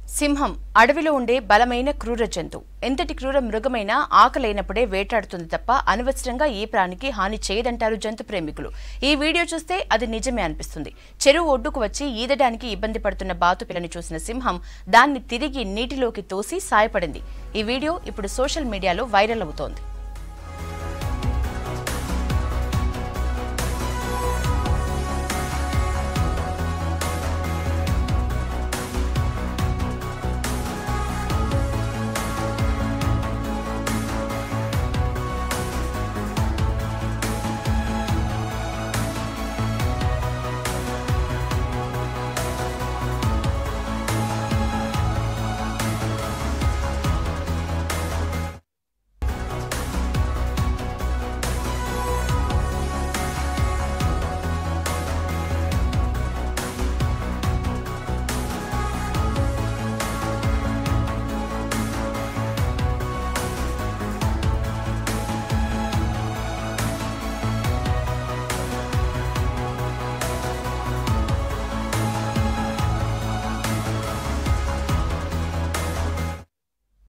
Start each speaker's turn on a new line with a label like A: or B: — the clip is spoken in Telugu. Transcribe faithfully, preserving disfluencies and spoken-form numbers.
A: సింహం అడవిలో ఉండే బలమైన క్రూర జంతువు. ఎంతటి క్రూర మృగమైనా ఆకలైనప్పుడే వేటాడుతుంది తప్ప అనవసరంగా ఈ ప్రాణికి హాని చేయదంటారు జంతు ప్రేమికులు. ఈ వీడియో చూస్తే అది నిజమే అనిపిస్తుంది. చెరువు ఒడ్డుకు వచ్చి ఈదడానికి ఇబ్బంది పడుతున్న బాతు పిల్లని చూసిన సింహం దాన్ని తిరిగి నీటిలోకి తోసి సాయపడింది. ఈ వీడియో ఇప్పుడు సోషల్ మీడియాలో వైరల్ అవుతోంది.